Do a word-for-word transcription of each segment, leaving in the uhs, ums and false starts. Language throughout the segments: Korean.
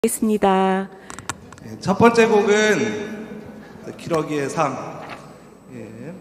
겠습니다. 첫 번째 곡은 기러기의 삶. 예.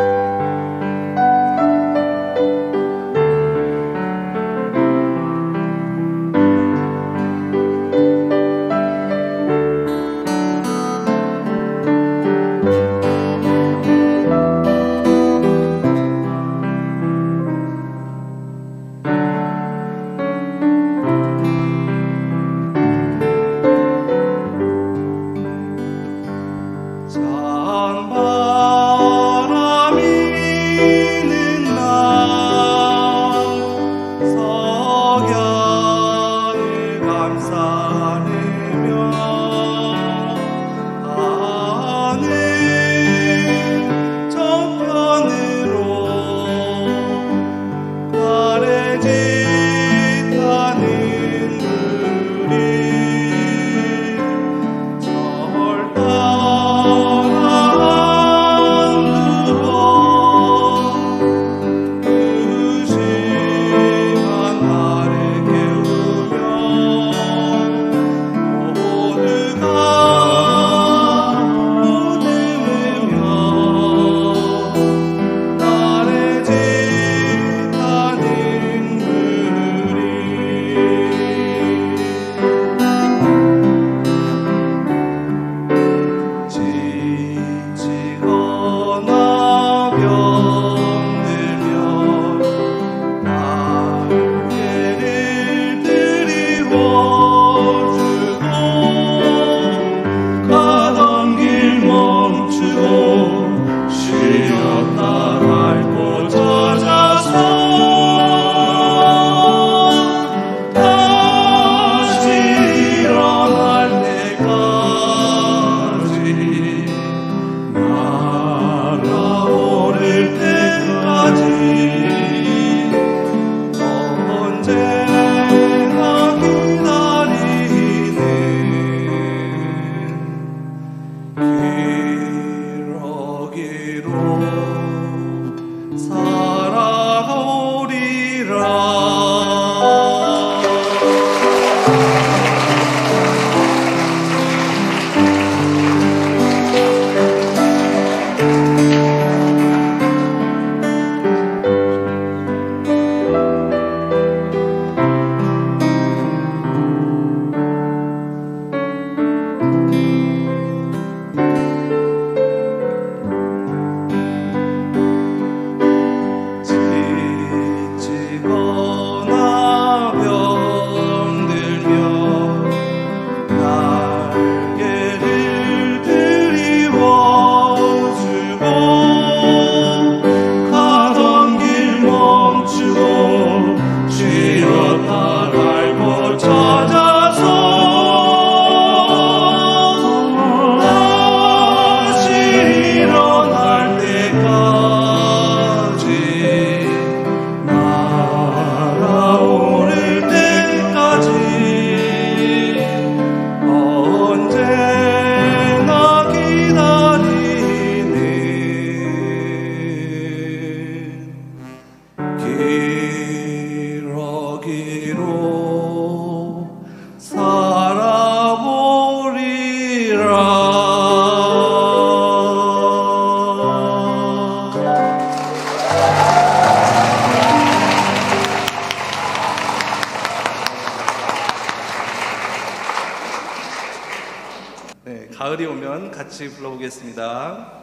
네, 가을이 오면 같이 불러보겠습니다.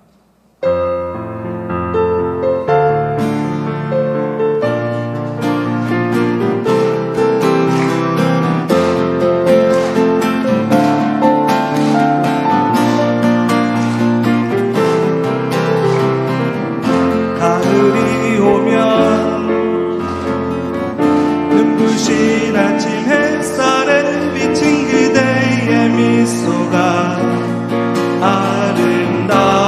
가을이 오면 눈부신 아침 햇살에 비친 그대의 미소가 아름다워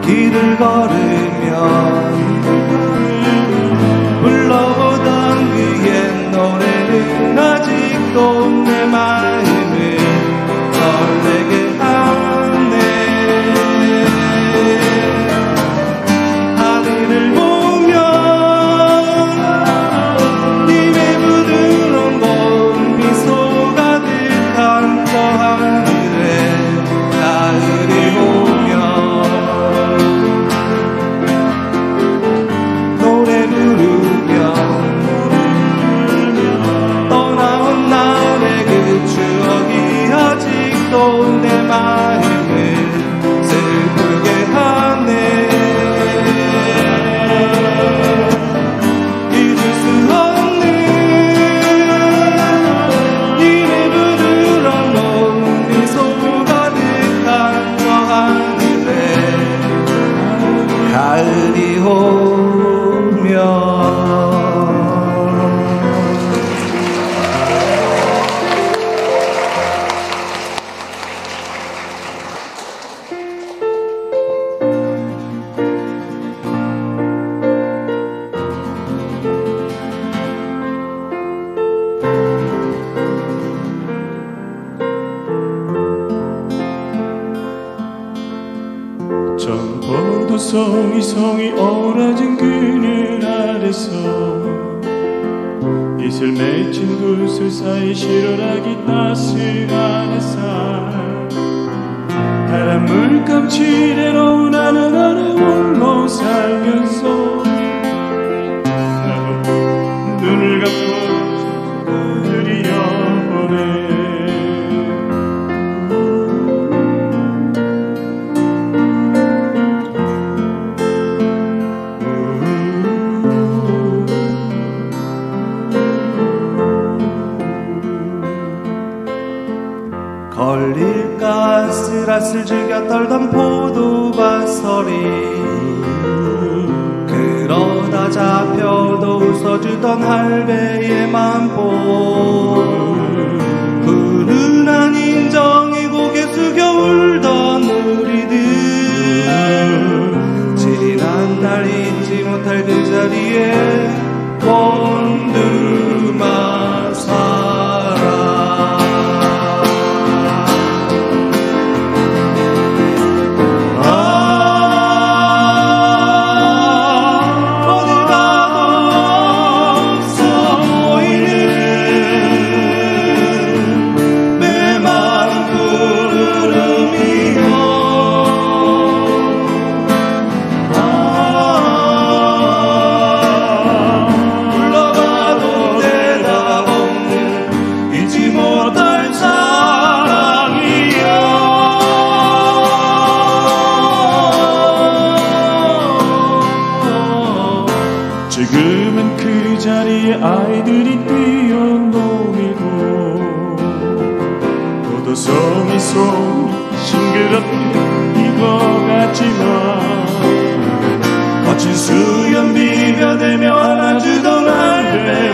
길을 걸으면 불러보던 그 옛 노래는 아직도 내 마음을 설레게 하네. 하늘을 보면 님의 부드러운 고운 미소 가득한 저 하늘에 가을이 오면 노래 부르며 떠나온 날의 그 추억이 아직도 내 마음을 슬프게 하네. 잊을 수 없는 님의 부드러운 고운 미소 가득한 저 하늘에 가을이 오면 전번도 성이 성이 어우러진 그늘 아래서 이슬 맺힌 구슬 사이 실어라기 따스한 햇살 파란 물감 칠해놓은 하늘 아래 홀로 살면서 나도 눈을 감고 그리워보네. 걸릴까 쓰라슬 즐겨 떨던 포도밭 서리 그러다 잡혀도 웃어주던 할배의 만보 훈훈한 인정에 고개 숙여 울던 우리들 지난날 잊지 못할 그 자리에 원두마 살아. 지금은 그 자리에 아이들이 뛰어놀고 포도송이 소리 싱그럽게 익어갔지만 거친 수염 비벼대며 안아주던 할배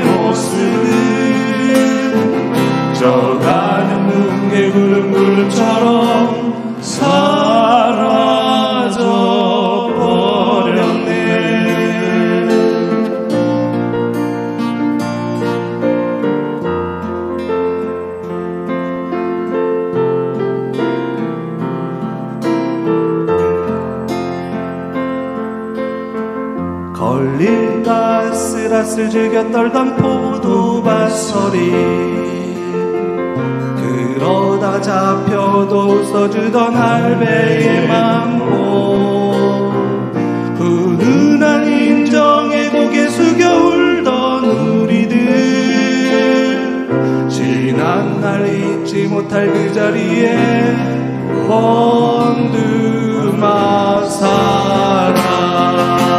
모습은 저 가는 뭉게 구름구름처럼 사라져 버렸네. 걸릴까 쓰라슬 즐겨 떨던 포도밭 서리 그러다 잡혀도 웃어주던 할배의 만보 훈훈한 인정에 고개 숙여 울던 우리들 지난날 잊지 못할 그 자리에 원두마 살아.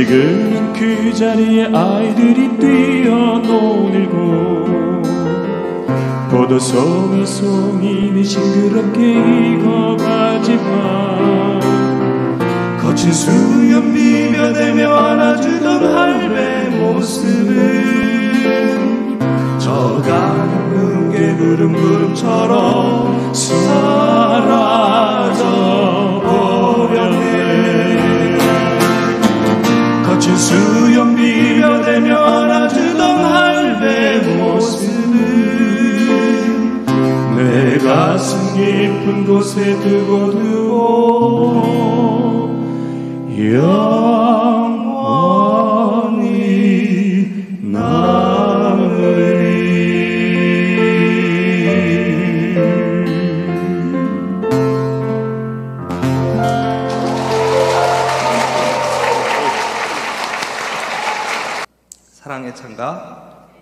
지금 그 자리에 아이들이 뛰어놀고 포도송이 송이는 싱그럽게 익어가지만 거친 수염 비벼대며 안아주던 할배 모습은 저가는 뭉게 구름구름처럼 사라져 버렸네. 거친 수염 비벼대며 안아주던 할배 모습은 내 가슴 깊은 곳에 두고두고 영원히 남으리. 사랑의 찬가.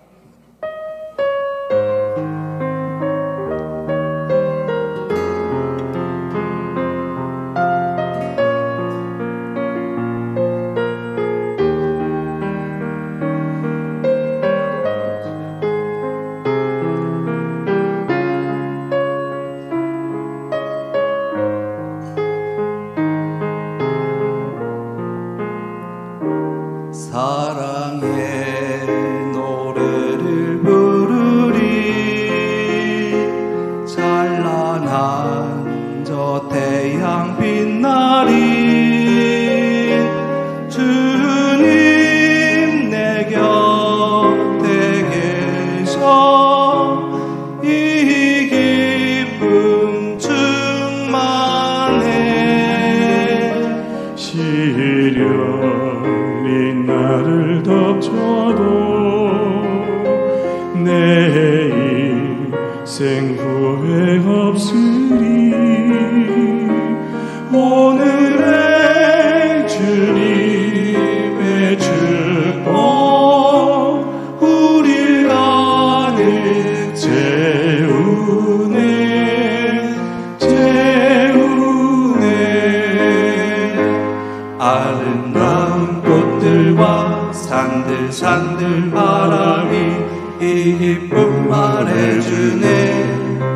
사랑의 노래를 부르리. 찬란한 저 태양 빛나리. 주님 내 곁에 계셔 이 기쁨 충만해. 시련이 나를 덮쳐도 내 인생 후회 없으리. 오늘의 주님의 축복 우릴 가득 채우네 채우네. 아름다운 꽃들과 산들 산들 바람이 이 기쁨 말해주네.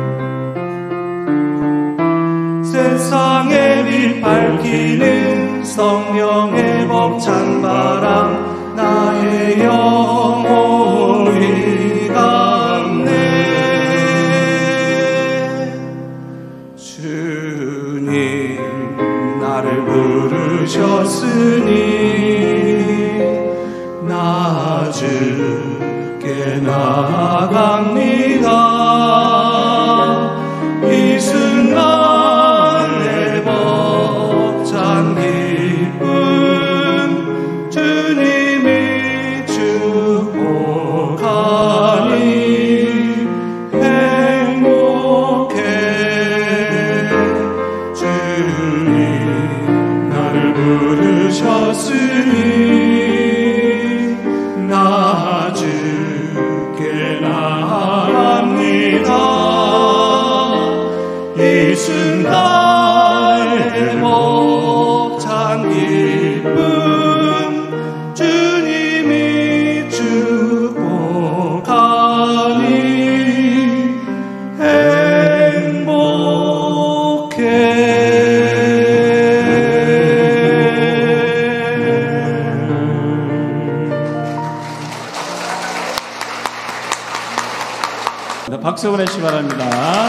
세상의 빛 밝히는 성령의 벅찬 바람 나의 영혼이 갔네. 주님 나를 부르셨으니 나 주께 나아갑니다. 이 순간 내 벅찬 기쁨 주님이 축복하니 행복해. 주님 나를 부르셨으니 나 주께 나아갑니다. 이 순간의 벅찬 기쁨 주님이 축복하니 행복해. 박수 보내시기 바랍니다.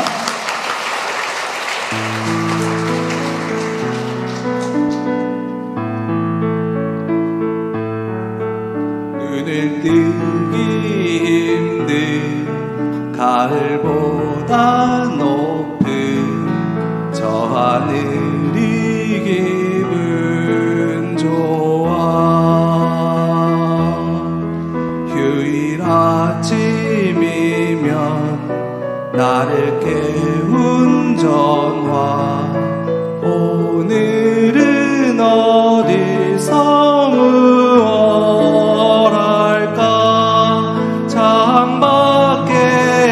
눈을 뜨기 힘든 가을보다 높은 저 하늘이 기분 좋아. 휴일 아침이면 나를 깨운 전화. 오늘은 어디서 무얼할까. 창밖에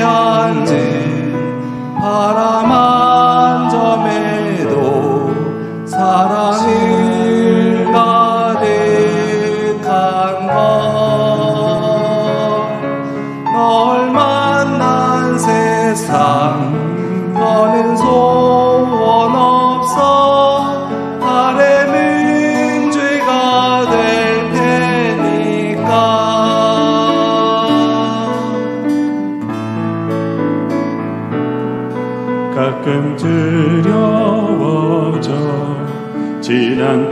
앉은 바람 한 점에도 사랑을 가득 더는 소원 없어 바람은 죄가 될 테니까. 가끔 두려워져 지난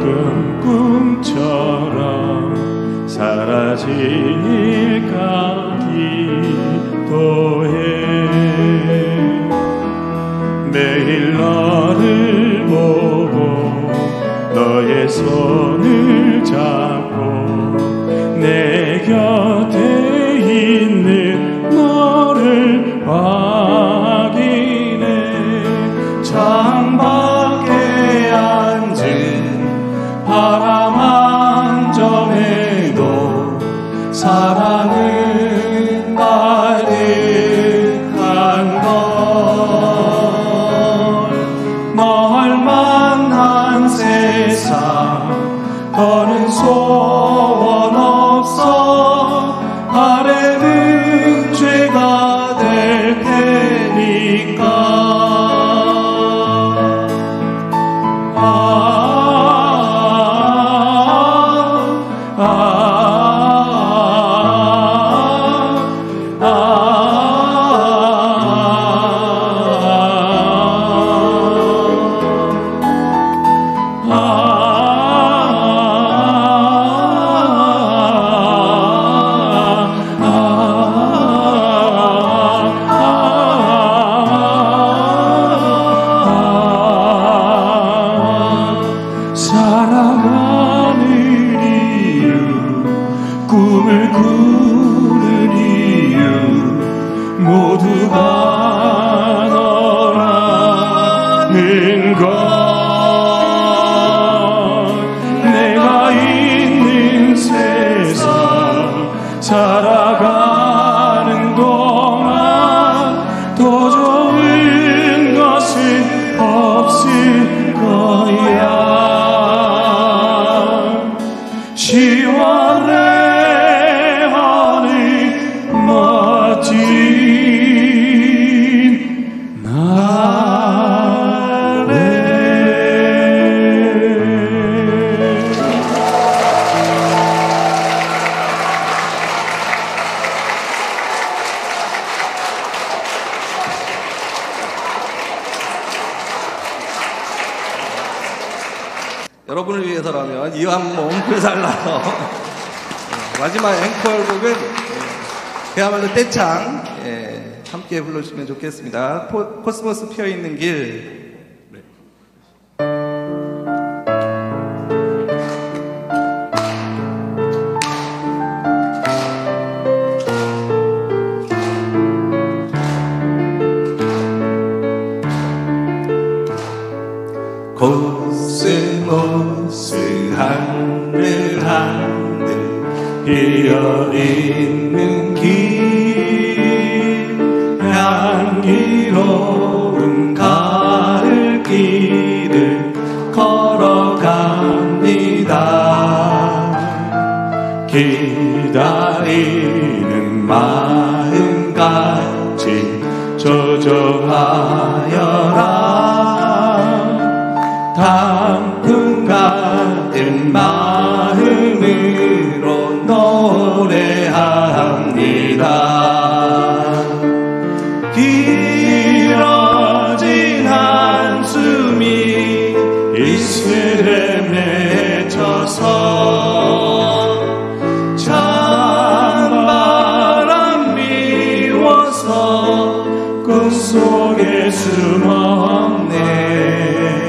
꿈꿈처럼 사라질까 기도해. 매일 너를 보고 너의 손을 잡고 내 곁에 있는 너를 확인해. 창밖에 앉은 바람 한 점에도 사랑은 가득한 것. 널 만난 세상 더는 소원 없어 바람은 죄가 될 테니까. 아, 아, 아, 살아가는 이유, 꿈을 꾸는 이유 모두가 너라는 것. 내가 있는 세상 살아가는 동안 더 좋은 것은 없을 거야. 시원해 하늘 멋진 나래. 여러분을 위해서라면 이 한 몸 불살라서 마지막 앵콜곡은 그야말로 떼창 예, 함께 불러주시면 좋겠습니다. 포, 코스모스 피어있는 길. 코스모스 하늘 하늘 피어있는 길, 향기로운 가을 길을 걸어갑니다. 기다리는 마음같이 조종하여라. 단풍 같은 마음으로 노래합니다. 길어진 한숨이 이슬에 맺혀서 찬바람 미워서 꿈속에 숨었네.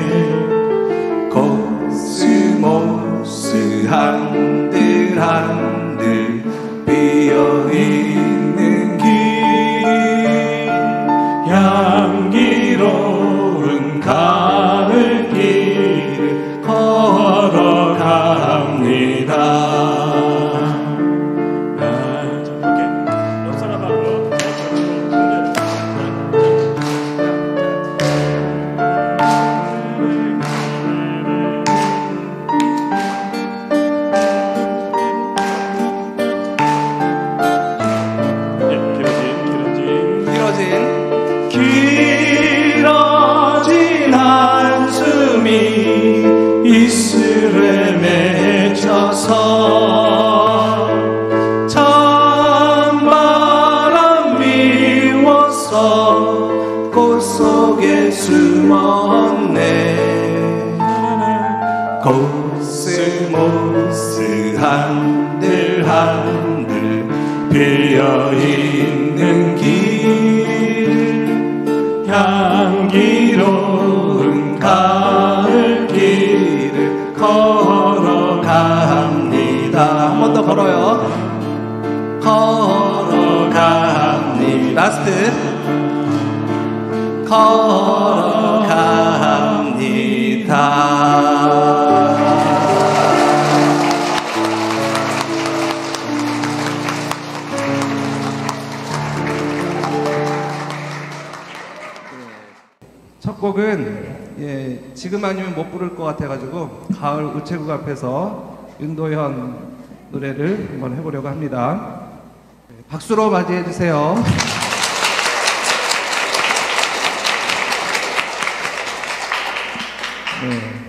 코스모스 한들 한들 피어있는 길, 향기로운 가을 길을 걸어갑니다. 길어진 이슬에 맺혀서 찬바람 미워서 꽃 속에 숨었네. 코스모스 한들 한들 피어있는 길, 향기로운 가을 길을 걸어갑니다. 한 번 더 걸어요. 걸어갑니다. 라스트. 걸어갑니다. 첫 곡은 예, 지금 아니면 못 부를 것 같아가지고 가을 우체국 앞에서 윤도현 노래를 한번 해보려고 합니다. 박수로 맞이해 주세요. 네.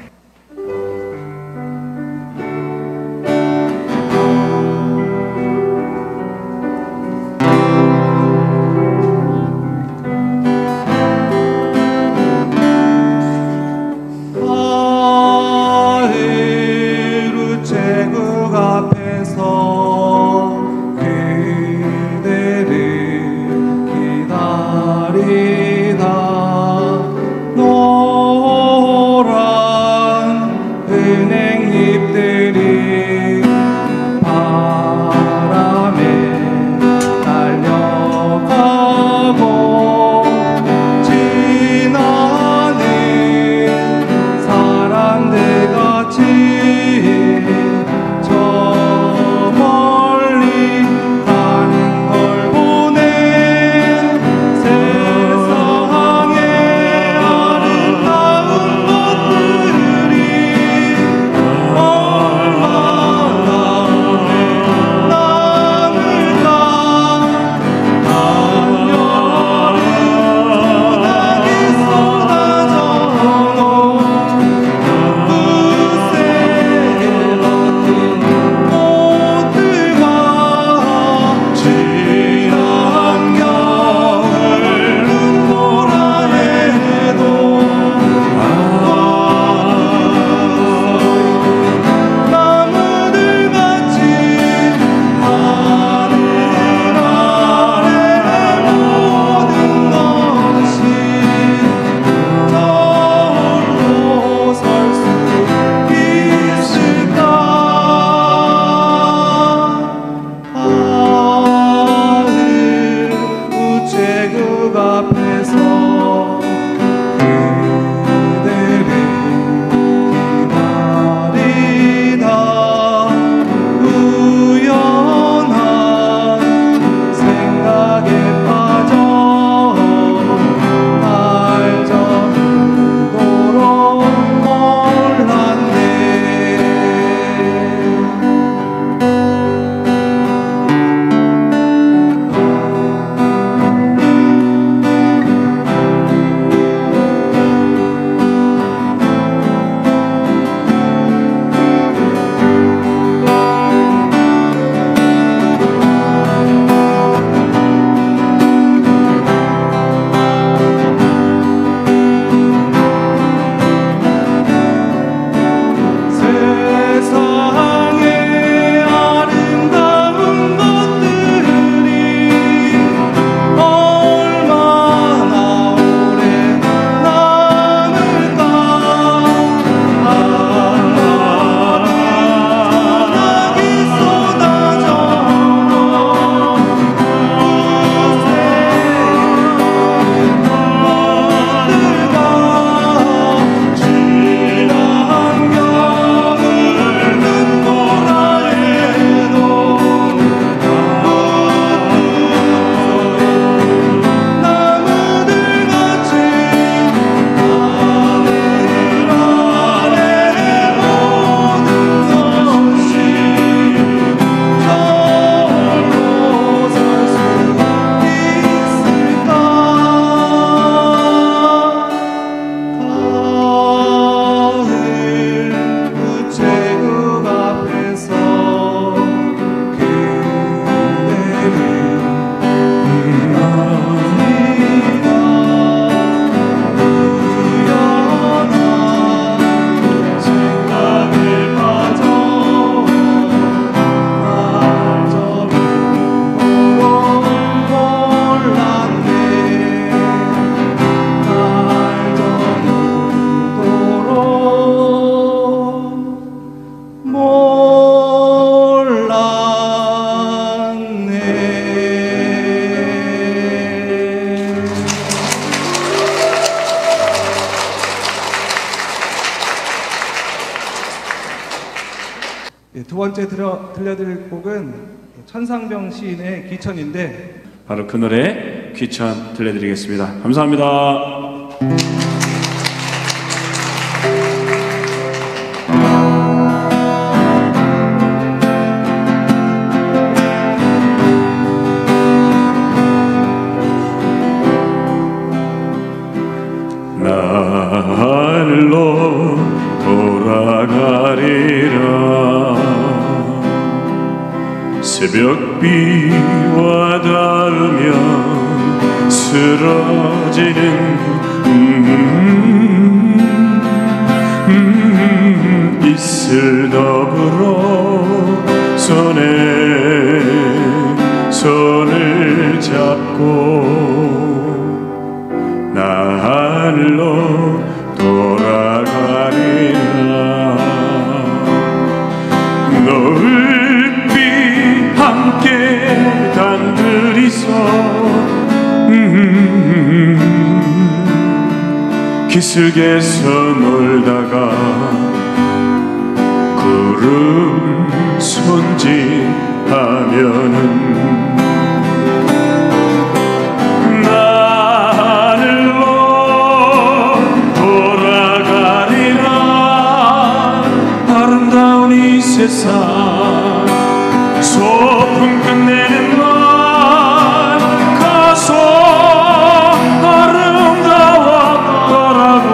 노란 번째 들어, 들려드릴 곡은 천상병 시인의 귀천인데 바로 그 노래 귀천 들려드리겠습니다. 감사합니다. 하늘로 돌아가리라. 새벽비와 닿으면 쓰러지는 음, 음, 이슬 더불어 손에 손을 잡고 나 하늘로 돌아가리라. 노을빛 함께 단둘이서 음, 기슭에서 놀다가 구름 손질하면은 세상 소풍 끝내는 날 가서 아름다웠더라고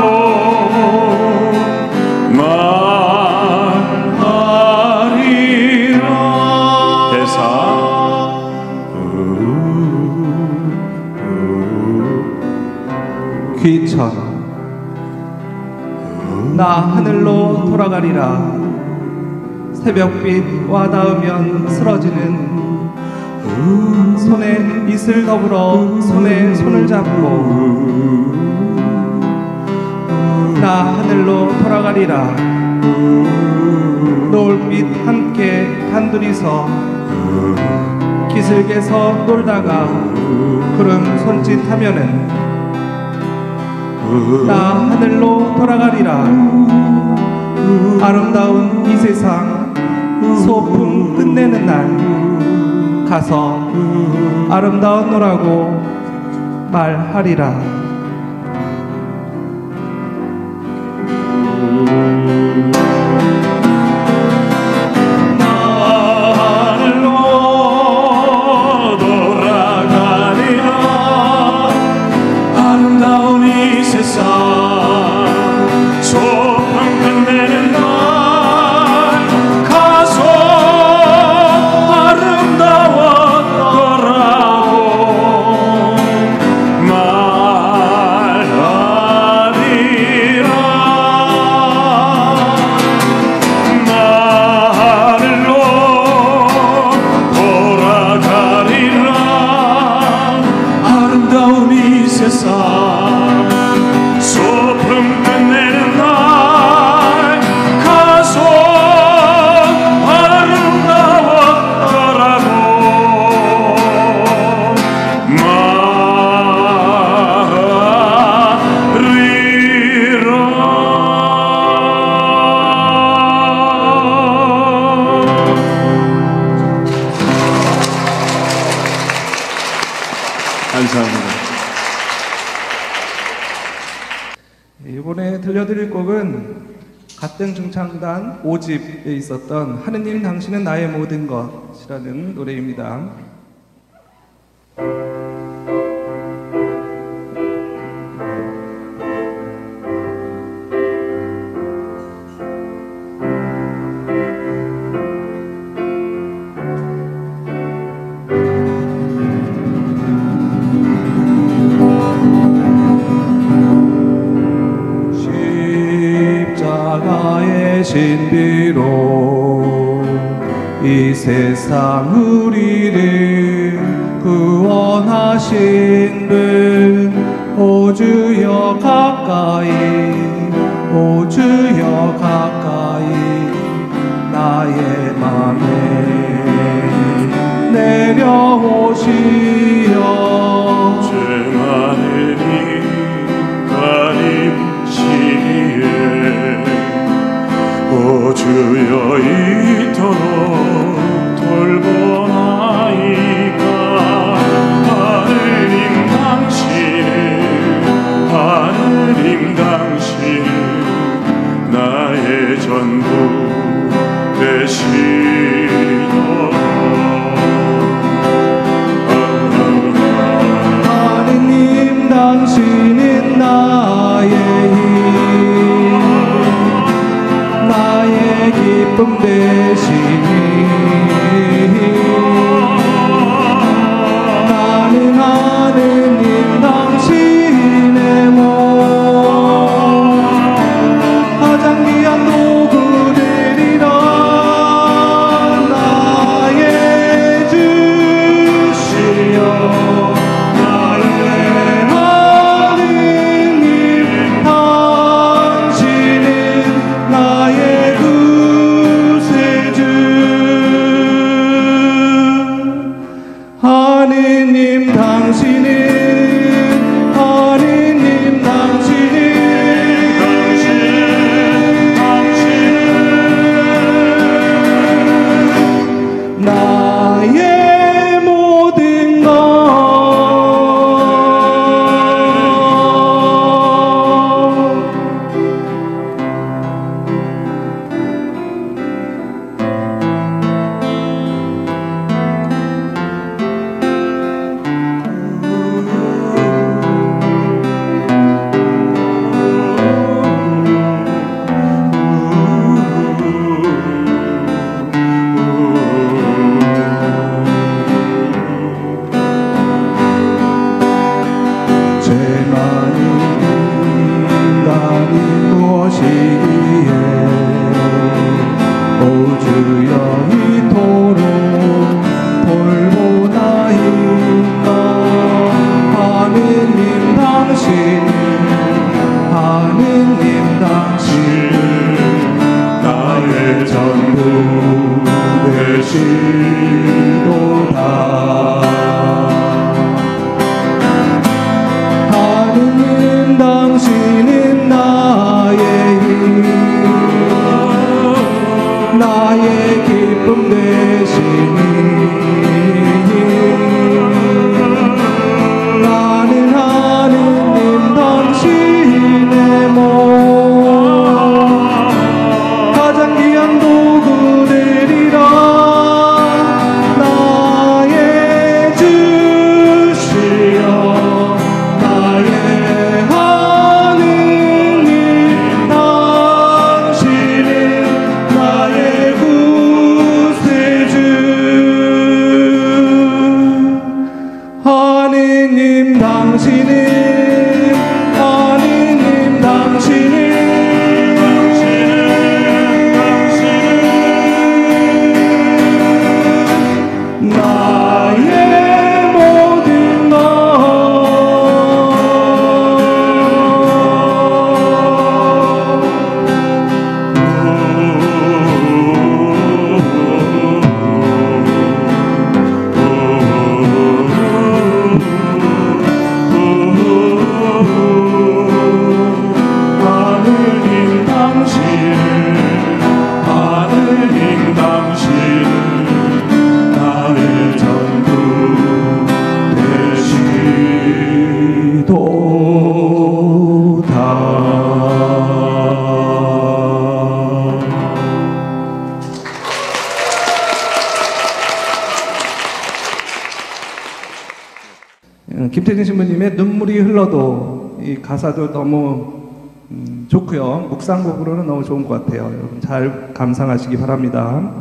말하리라. 대사 귀천 나 하늘로 돌아가리라. 새벽빛 와닿으면 쓰러지는 손에 이슬 더불어 손에 손을 잡고 나 하늘로 돌아가리라. 노을빛 함께 단둘이서 기슭에서 놀다가 구름 손짓하면은 나 하늘로 돌아가리라. 아름다운 이 세상 소풍 끝내는 날 가서 아름다운 노라고 말하리라. 하늘로 돌아가리라. 아름다운 이 세상 소풍 끝내는 날 소풍 끝내는 날 가서 아름다웠더라고 말하리라. 감사합니다. 이번에 들려드릴 곡은 갓된 중창단 오 집에 있었던 하느님 당신은 나의 모든 것이라는 노래입니다. 신비로 이 세상 우리를 구원하신 분 오 주여 가까이 오 주여 가까이 나의 맘에 내려오시어 죄 많으니 가림시기에 오 주여 이토록 하느님 당신은 하느님 당신은 나의 모든 것 하느님 당신 하느님 당신 나의 전부 되시도다. 김태진 신부님의 눈물이 흘러도 이 가사도 너무 음, 좋고요. 묵상곡으로는 너무 좋은 것 같아요. 여러분 잘 감상하시기 바랍니다.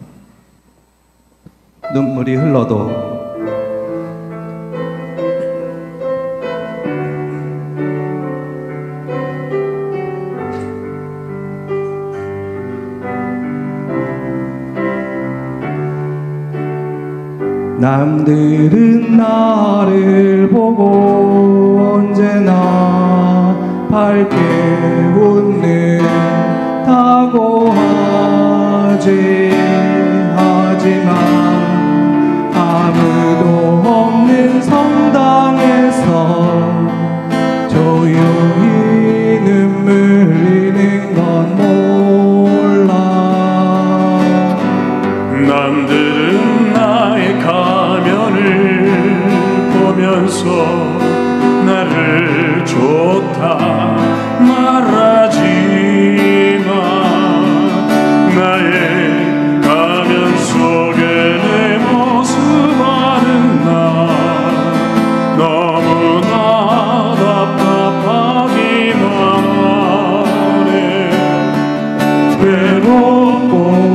눈물이 흘러도 남들은 나를 보고 언제나 밝게 웃는다고 하지 하지만 아무도 없는 성당에서 조용히 눈물 흘리는 건 몰라. 남들은 나의 가면을 보면서 나를 좋다 말하지만 나의 가면 속에 내 모습 아는 나 너무나 답답하기만 하네. 외롭고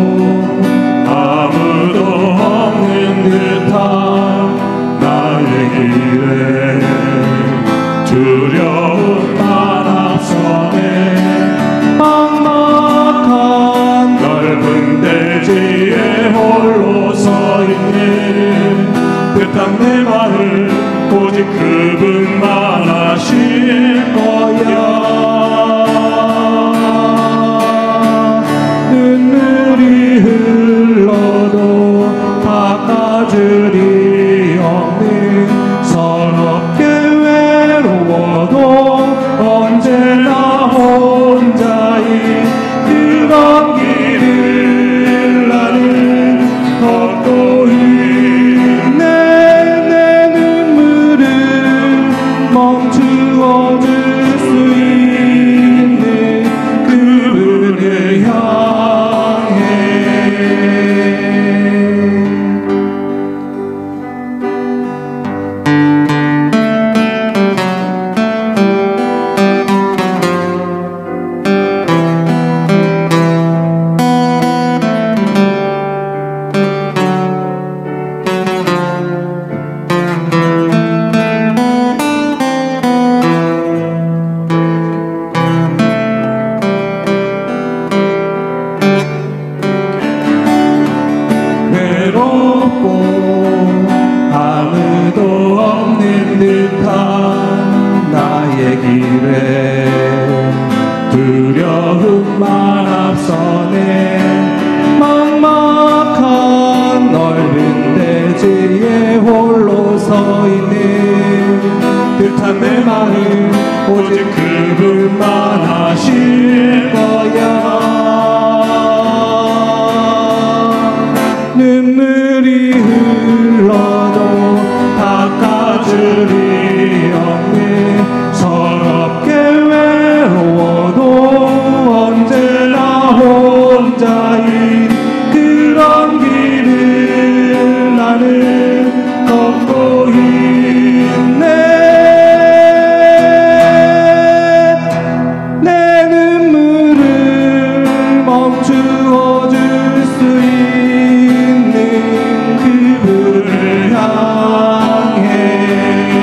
아무도 없는 듯한 나의 길에 두려움만 앞서네. 막막한 넓은 대지에 홀로 서 있는 듯한 내 마음 오직 그분만 아실 거야. 눈물이 흘러도 닦아줄이 없는 서럽게 외로워도 언제나 혼자인 그런 길을 나는 걷고 있네. 내 눈물을 멈추어줄 수 있는 그분을 향해 외롭고 아무도 없는 듯한 나의 길에 두려움만 앞서네. 막막한 넓은 대지에 홀로 서 있는 듯한 내 마음 오직 그분만 아실 거야. 눈물이 흘러도 닦아줄이 없는 서럽게 외로워도 언제나 혼자인 그런 길을 나는 걷고 있네. 내 눈물을 멈추어줄 수 있는 그분을 향해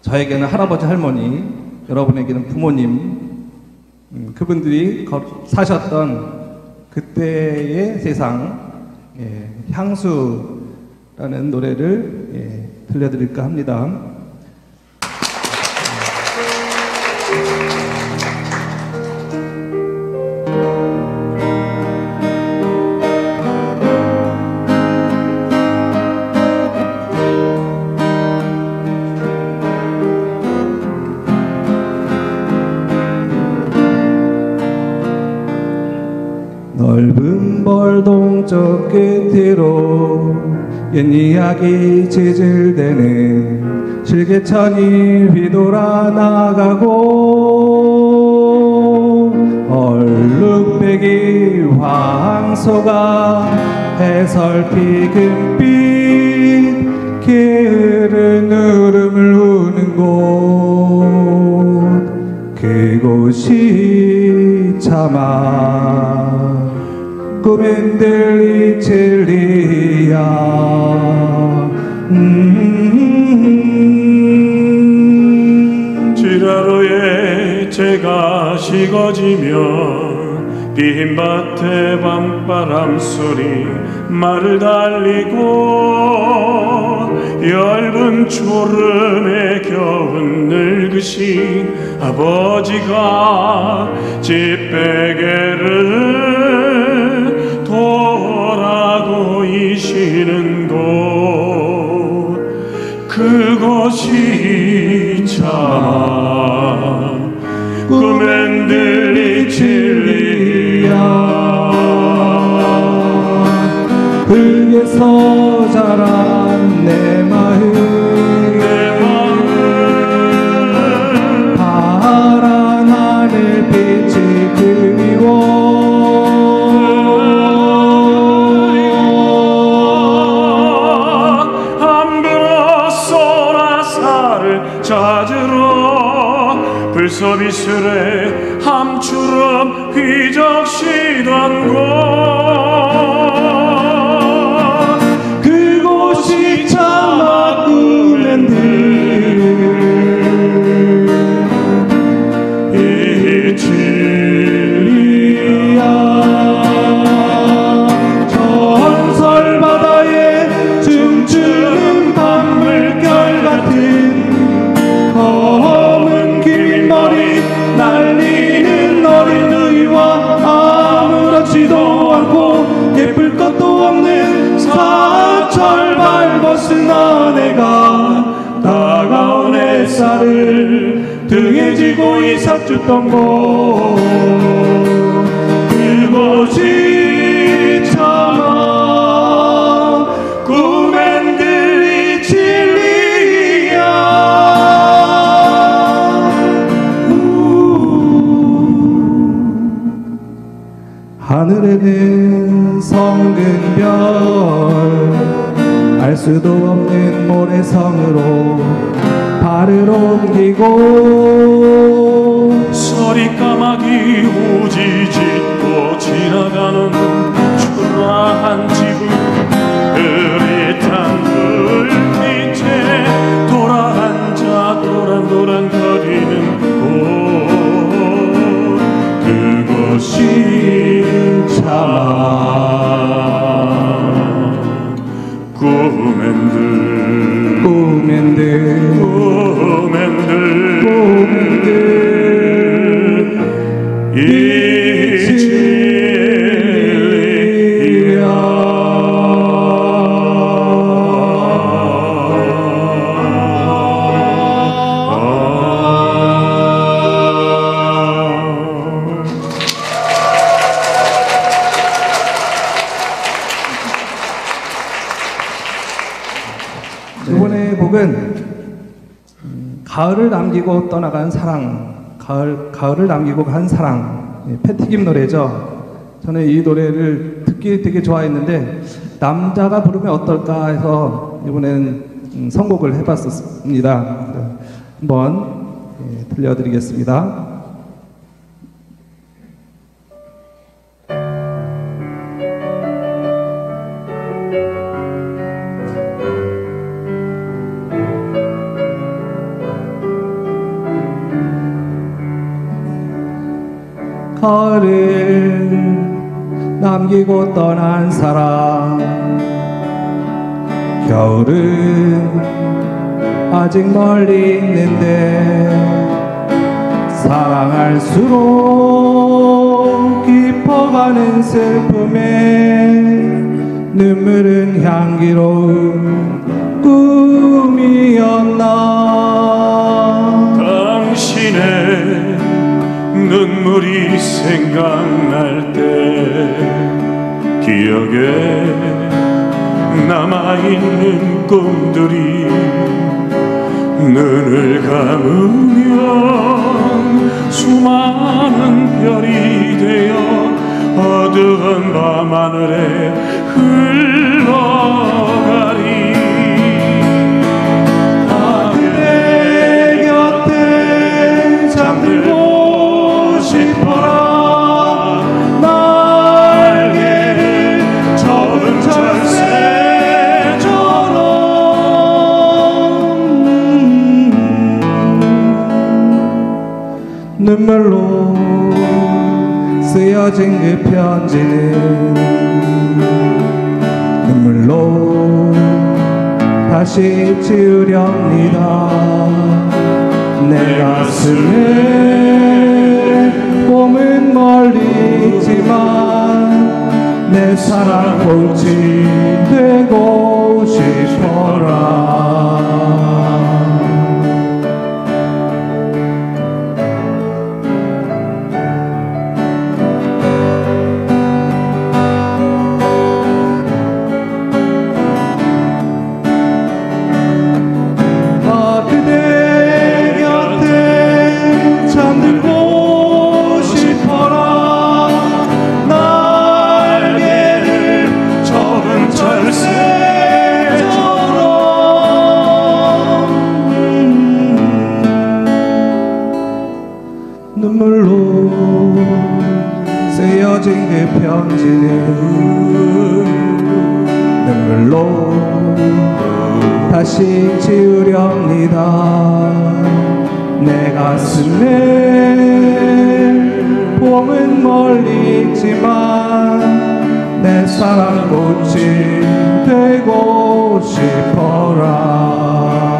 저에게는 할아버지, 할머니, 여러분에게는 부모님, 음, 그분들이 거- 사셨던 그때의 세상, 예, 향수라는 노래를 예, 들려드릴까 합니다. 넓은 벌 동쪽 끝으로 옛 이야기 지질대는 실개천이 휘돌아 나가고 얼룩배기 황소가 해설피 금빛 게으른 울음을 우는 곳 그곳이 차마 꿈엔들이 진리야. 음. 지라로에 재가 식어지면 빈 밭에 밤바람 소리 말을 달리고 엷은 초름에 겨운 늙으신 아버지가 집베개를 돌아고 이시는 곳 그것이 참 꿈엔 들리 진리야. 흙에서 자란 내 마음 내 마음 파란 하늘빛이 그리워 함부로 소라사를 찾으러 불소비술에 함추름 휘적시던 곳 그곳이 차마 꿈엔 이 진리야. 전설 바다에 춤추는 밤물결 같은 검은 긴 머리 날리는 어린 의와 아무렇지도 않고 예쁠 것도 없는 사철 밟았은 아내가 다가온 햇살을 등에 지고 이삭주던 곳 그곳이 차마 꿈엔 들리 진리야. 하늘에는 성근 별, 알 수도 없는 모래성으로 발을 옮기고 서리 까마귀 우지 짓고 지나가는 초라한 지붕 흐릿한 불빛에 돌아앉아 도란도란거리는 곳 그곳이 차마 꿈엔들 꿈엔들 꿈엔들 꿈엔들 이 진리야. 이번의 곡은 음, 가을을 남기고 떠나간 사랑, 가을, 가을을 남기고 간 사랑, 예, 패티김 노래죠. 저는 이 노래를 듣기 되게 좋아했는데 남자가 부르면 어떨까 해서 이번에는 음, 선곡을 해봤습니다. 한번 예, 들려드리겠습니다. 가을을 남기고 떠난 사람, 겨울은 아직 멀리 있는데 사랑할수록 깊어가는 슬픔에 눈물은 향기로운 꿈이었나. 당신의 눈물이 생각날 때 기억에 남아있는 꿈들이 눈을 감으면 수많은 별이 되어 어두운 밤하늘에 흘러가리. 아, 그대 곁에 잠들고 싶어라. 날개를 접은 철새처럼 눈물로 쓰여진 그 편지는 눈물로 다시 지우렵니다. 내 가슴에 봄은 멀리 있지만 내 사랑 꽃이 되고 싶어라. 눈물로 쓰여진 그 편지는 눈물로 다시 지우렵니다. 내 가슴에 봄은 멀리 있지만 내 사랑 꽃이 되고 싶어라.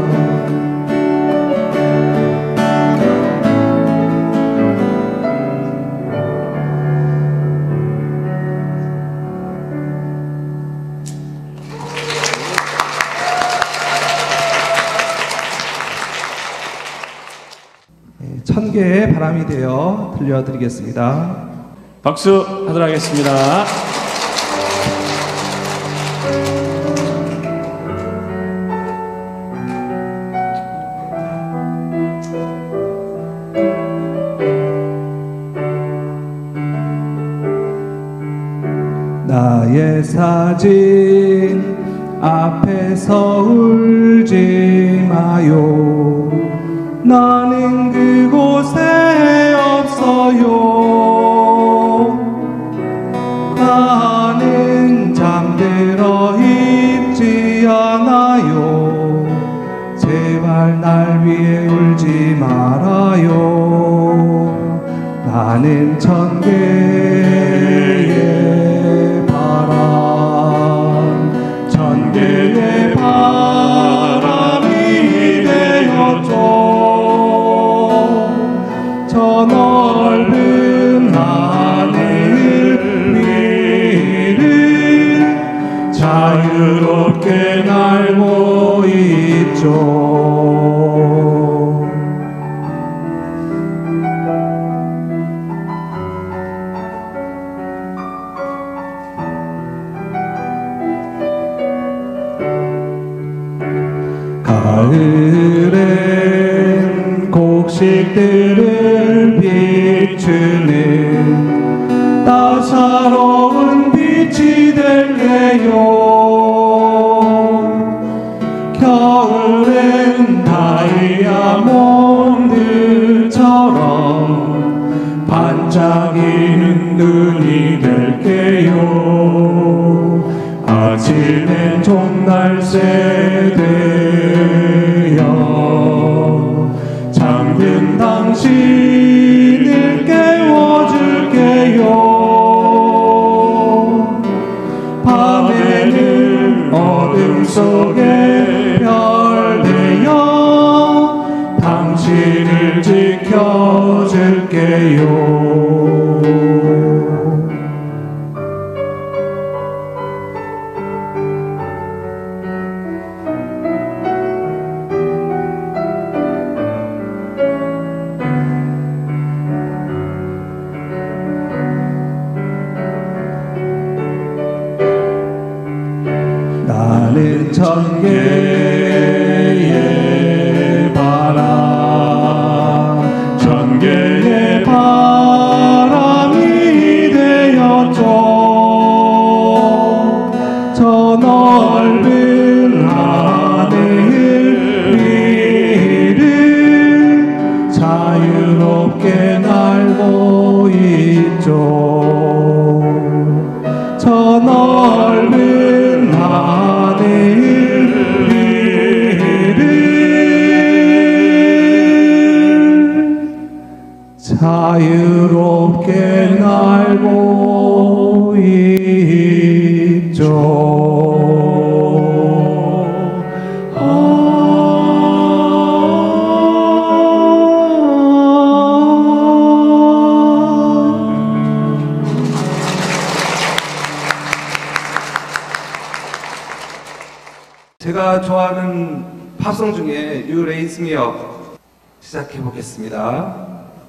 천 개의 바람이 되어 들려드리겠습니다. 박수 하도록 하겠습니다. 나의 사진 앞에서 울지 마요. 나는 그곳에 없어요. 나는 잠들어 있지 않아요. 제발 날 위해 울지 말아요. 나는 천 개의 바람, 천 개의 바람이 되었죠. 저 넓은 하늘 위를 자유롭게 날고 있죠. 가을엔 곡식들을 비추는 따사로운 빛이 될게요. 겨울엔 다이아몬드처럼 반짝이는 눈이 될게요. 아침엔 종날새 되어 잠든 당신을 깨워줘. 나는 천개의 바람, 천개의 바람이 되었죠. 저 넓은 하늘 위를 자유롭게 날고 있죠. 저 넓은 하늘 위를 자유롭게 날고 있죠. 제가 좋아하는 팝송 중에 You Raise Me Up 시작해 보겠습니다.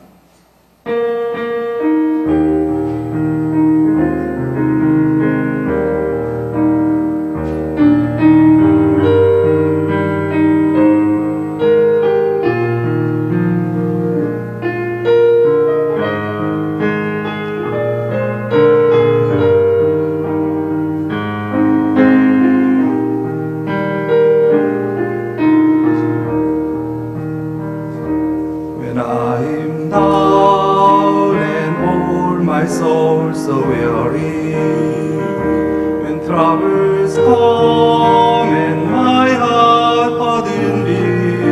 I'm down and all my soul so weary. When troubles come and my heart burden be,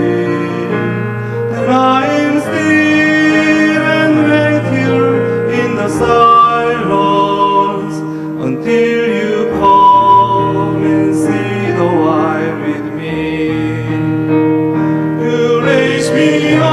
then I'm still and wait here in the silence until you come and see the while with me. You raise me up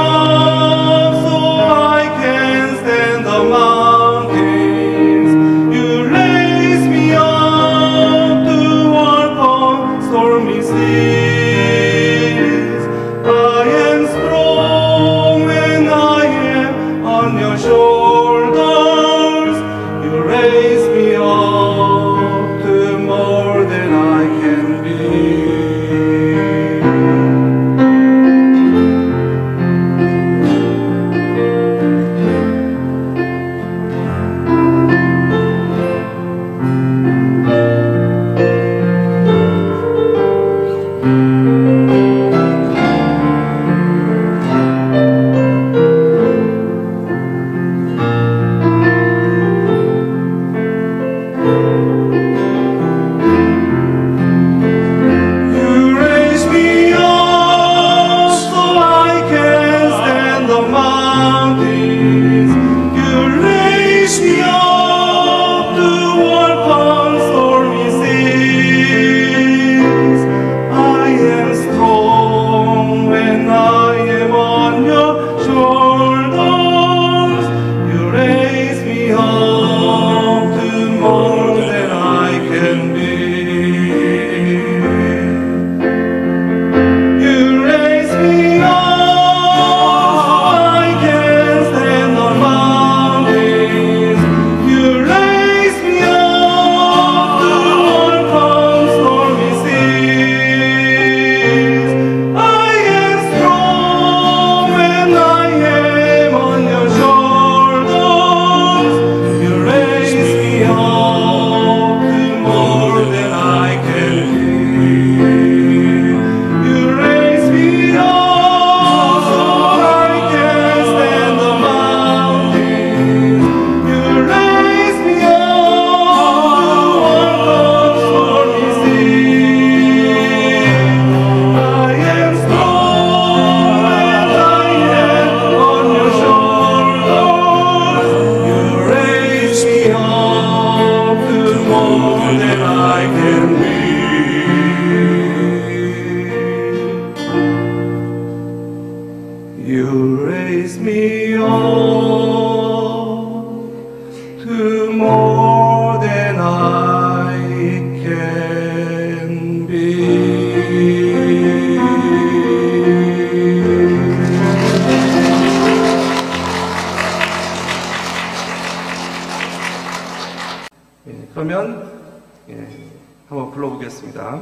You raise me up. 그러면 예, 한번 불러보겠습니다.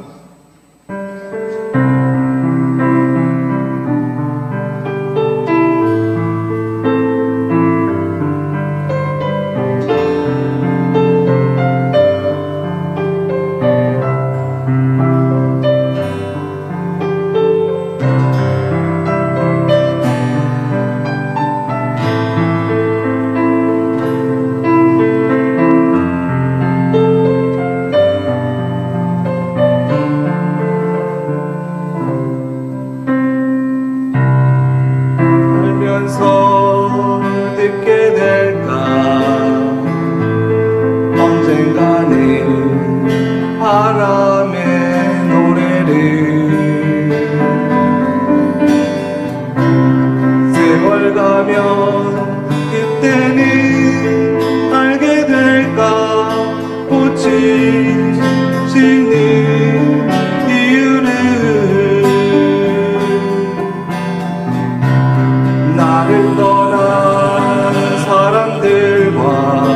알면서 듣게 될까 언젠가는 바람의 노래를 세월 가면 그때는 알게 될까 꽃이 지는 이유를 나를 떠난 사람들과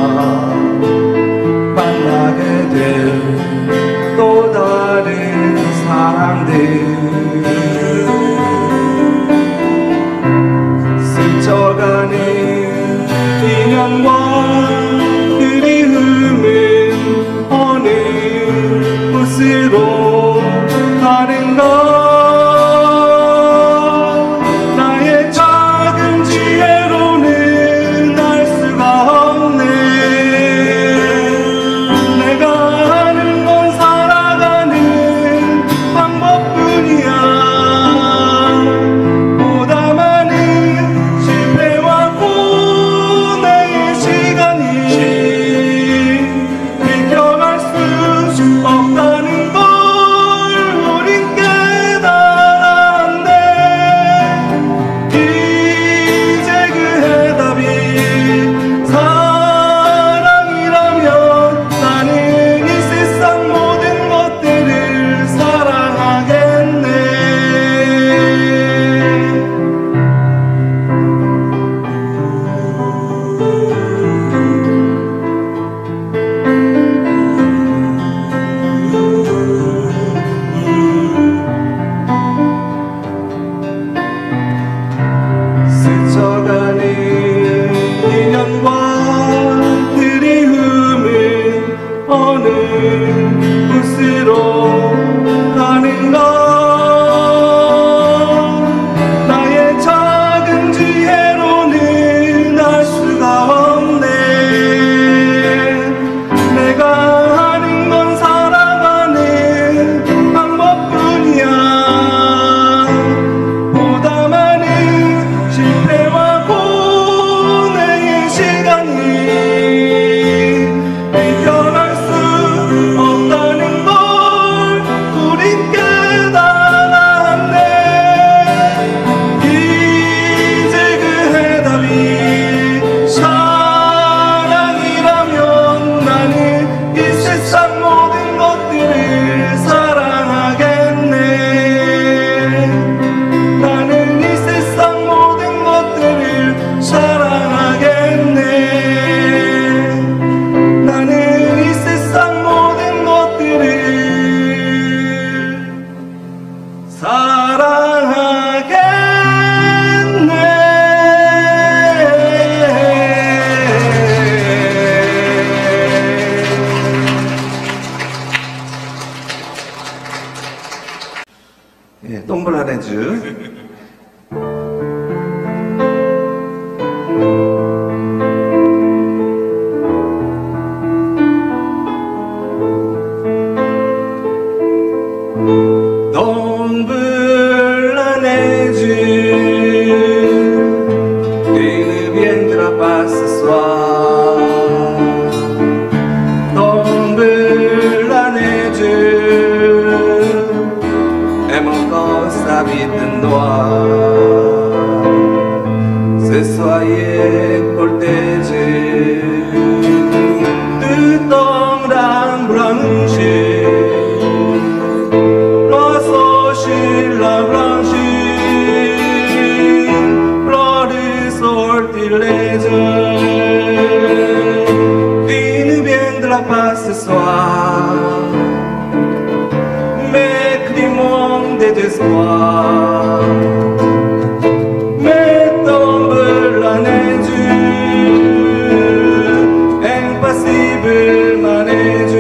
만나게 될 또 다른 사람들 스쳐가는 인연과 그리움은 어느 곳으로 가는가 나의 작은 지혜로는 알 수가 없네 내가 아는 건 살아가는 방법뿐이야 보다 많은 실패와 고뇌의 시간이 비켜갈 수 없다는 걸 우린 깨달았네 이제 그 해답이 사랑이라면 나는 이 세상 모든 것들을 사랑하겠네 스쳐가는 인연과 그리움은 어느 곳으로 가는가 나의 작은 지혜로는 알 수가 없네 내가 아는 건 살아가는 방법뿐이야 보다 많은 실패와 고뇌의 시간이 비켜갈 수 없다는 걸 우린 깨달았네 이제 그 해답이 사랑이라면 나는 이 세상 모든 것들을 사랑하겠네 나는 이 세상 모든 것들을 사랑하겠네 나는 이 세상 모든 것들을 사랑하겠네 예, 똥블라렌즈 Donne viendra pas ce soir Tombe la neige Et mon corps s'habite noir Se soyez cortégé De ton grand branché L'oiseau chez la blanchie Flores sortilèges Viene viendra la paz ce soir, mais climons des espoirs, mais tombe la neige, impassible ma neige.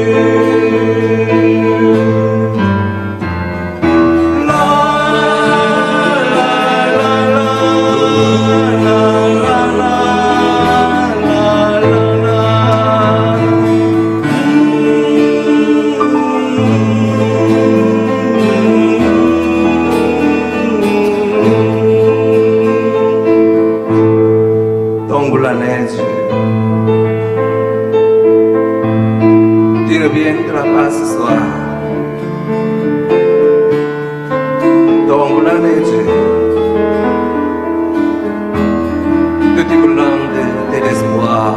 La neige, tire bien de la paz ce soir. Tombe la neige, petit blanc de l'espoir,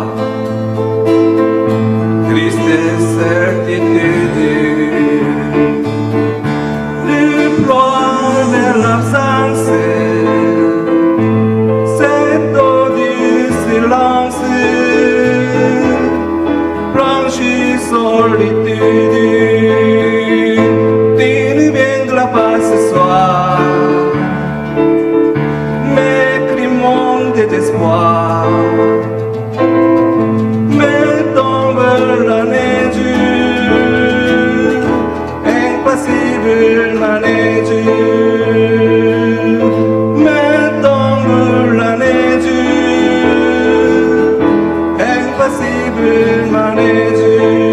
triste certitude, le ploie vers l'absence. Solitude, tiene bien de la paz ce soir, mais climons de l'espoir, mais tombe la neige, impassible la neige, mais tombe la neige, impassible la neige.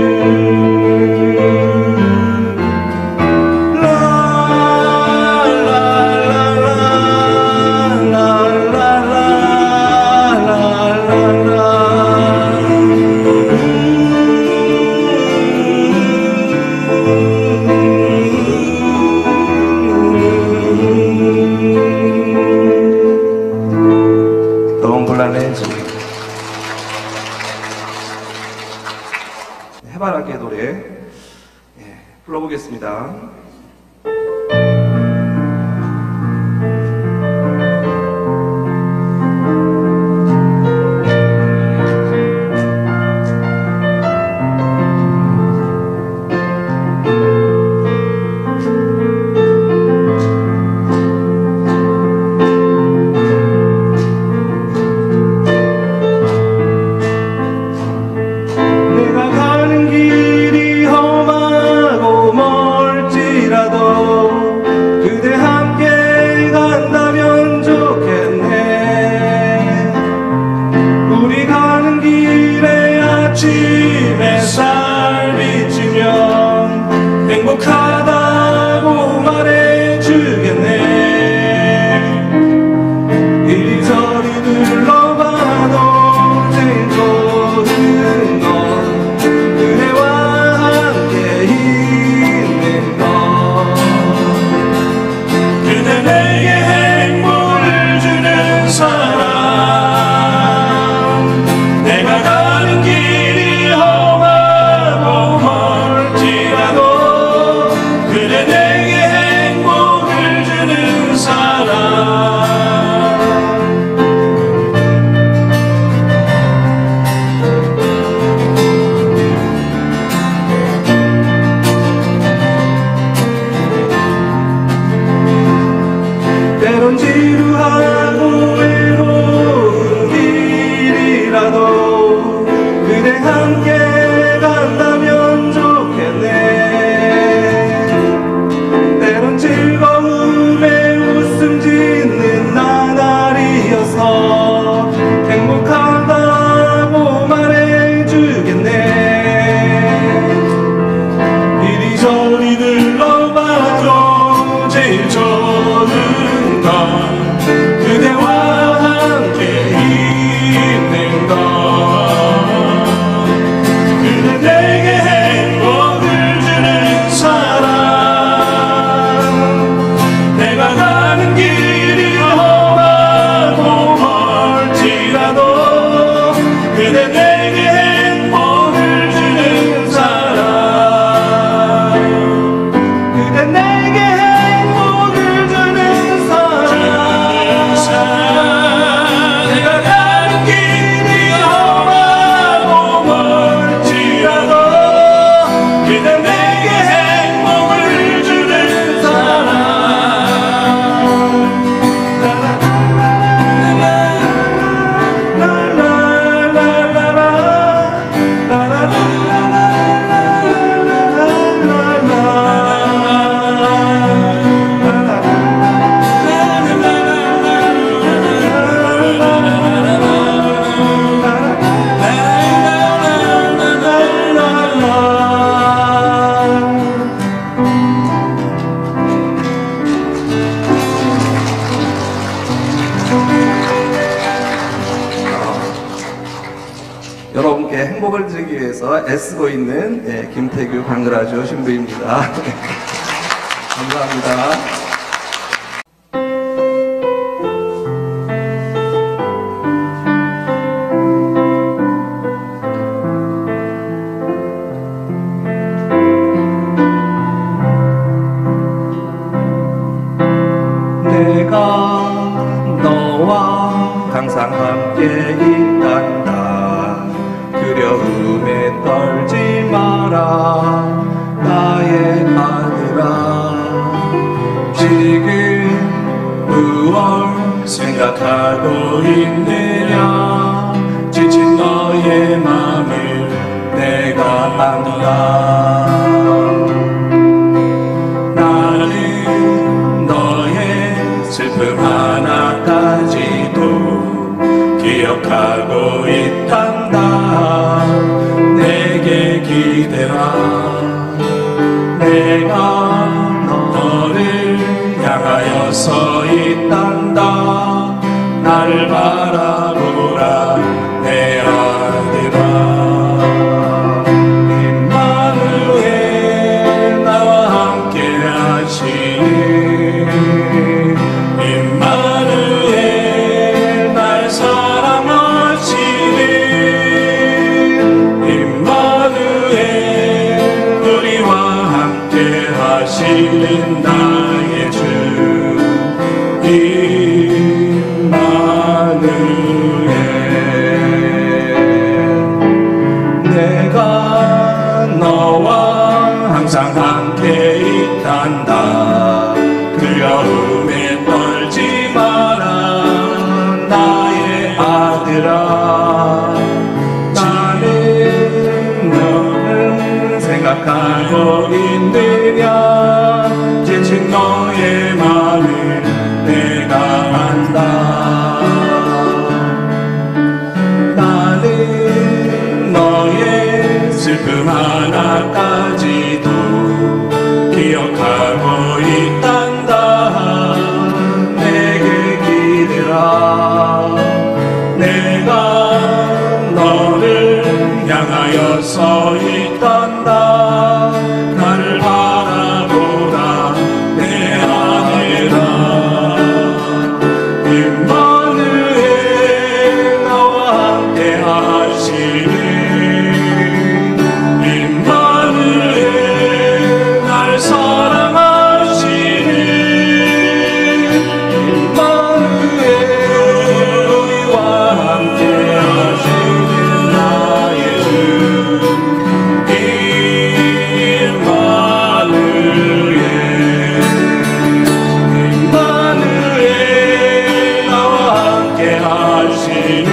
해바라기의 노래 예, 불러보겠습니다. 햇살 비치면 행복하다고 말해주겠네. 이리저리 둘러봐도 제일 좋은 건 그대와 함께 있는 것. 그대 내게 행복을 주는 사람. 내가 가는 길이 험하고 멀지라도 그대 내게 행복을 주는 사람. 때론 지루하고 외로운 길이라도 그대 함께 간다면 좋겠네. 때론 즐거움에 웃음 짓는 나날이어서 행복하다고 말해주겠네. 이리저리 둘러봐도 제일 좋은 건 그대와 함께 있는 것. 그대 내게 행복을 주는 사람. 내가 가는 길이 험하고 멀지라도 그대 내게 행복을 주는 사람. 그대 내게 행복을 주는 사람. 내가 가는 길이 험하고 멀지라도 여러분께 행복을 드리기 위해서 애쓰고 있는 예, 김태규 방그라주 신부입니다. 감사합니다. 내가 너와 항상 함께 있단다. 두려움에 떨지 마라 나의 아들아. 지금 무얼 생각하고 있느냐. 지친 너의 맘을 내가 안다. 슬픔 하나까지도 기억하고 있단다. 내게 기대라. 내가 너를 향하여 서 있단다. 나를 바라보라 내 아들아. 임마누엘 나와 함께 하시니. 임마누엘 날 사랑하시니. 임마누엘 우리와 함께 하시는 나의 주. 임마누엘 내가 너와 항상 함께 있단다. 두려움에 떨지 마라 나의 아들아. 나는 너를 생각하고 있느냐. 지친 너의 마음을 내가 안다. 나는 너의 슬픔 하나까지도 기억하고 있단다. 내게 기대라. 내가 너를 향하여 서 있단다. 나를 바라보라 내 아들아. 임마누엘 나와 함께 하시니. 임마누엘 날 사랑하시니. 임마누엘 우리와 함께 하시는 나의 주. 임마누엘 임마누엘 나와 함께 하시니.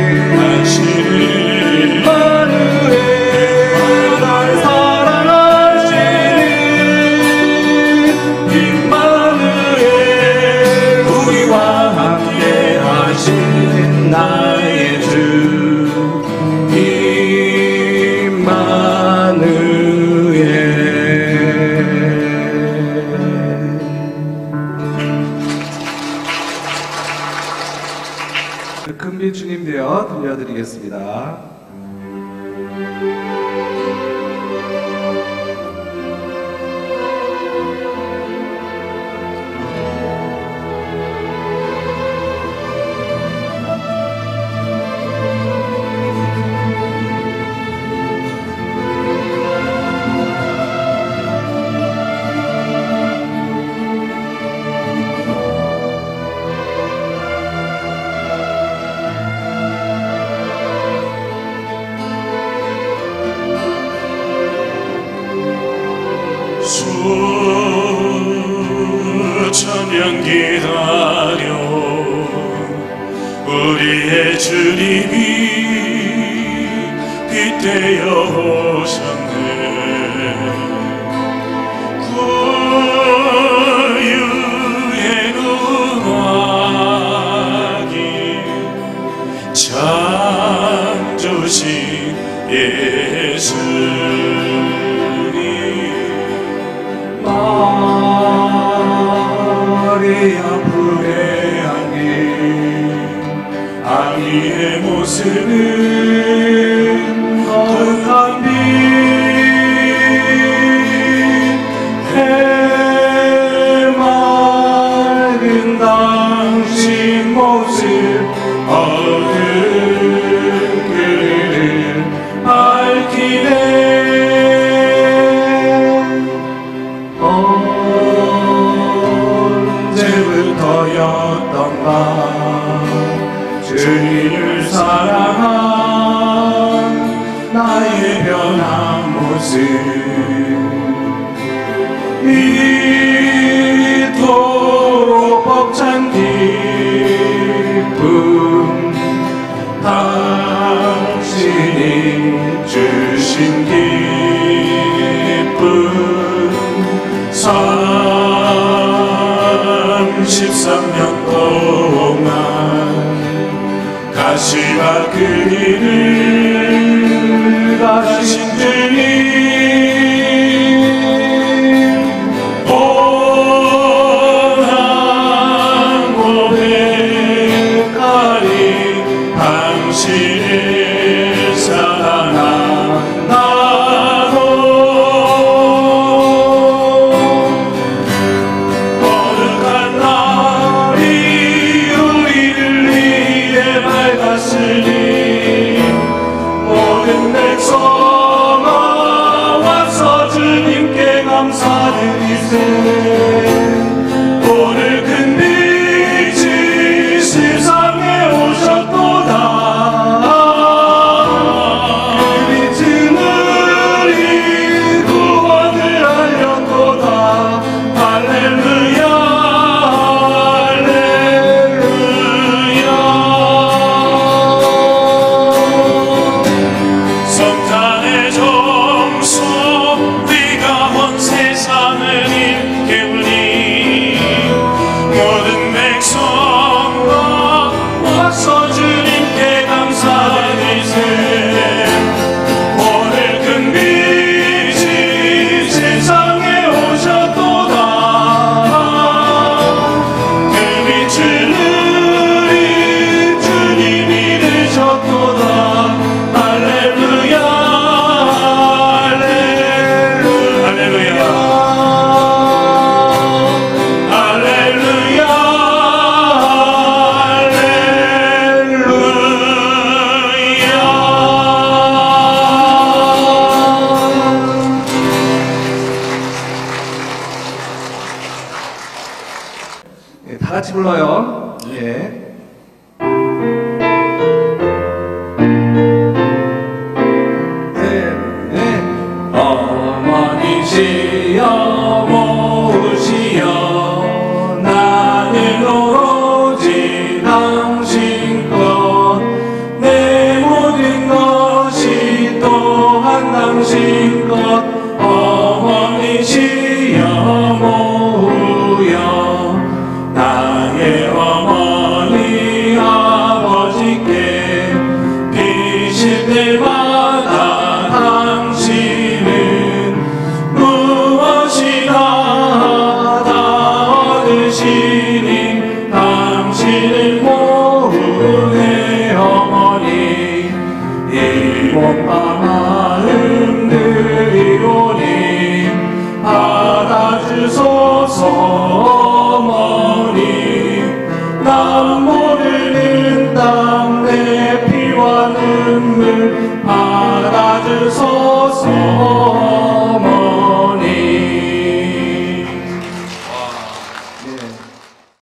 임마누엘 날 사랑하시니. 임마누엘 우리와 함께 하시는 나의 주. 임마누엘 큰빛 주님 되어 들려드리겠습니다. 수천년 기다려 우리의 주님이 빗대어 오셨네. 구유의 누나기 창조신 예수님. 마리아 불의하니 아기의 모습을 곳은 이토록 벅찬 기쁨 당신이 주신 기쁨 삼십삼 년 동안 가시밭 그 길을 가신 주님 오만 고백하리 당신을 사랑한다고 거룩한 날이 우리를 위해 밝았으니 모든 백성아 와서 주님께 감사드리세 오늘 큰 빛이 세상에 오셨도다 그 빛은 우리 구원을 알렸도다 할렐루야 할렐루야 성탄의 정소 네가 온 세상을 일깨우니 모든 백성과 와서 주님께 감사드리세 오늘 큰 빛이 세상에 오셨도다 그 빛을 우리 주님이 되셨도다 할렐루야 할렐루야 할렐루야 할렐루야 예, 다 같이 불러요. 예. 네, 네. 어머니시여 모으시여 나는 오로지 당신 것 내 모든 것이 또한 당신 것 어머니시여 모으여 나의 어머니 아버지께 비실 때마다 당신은 무엇이나 다 얻으시니 당신을 모으네 어머니 이 몸과 마음 드리오니 받아주소서 어머니 남 모를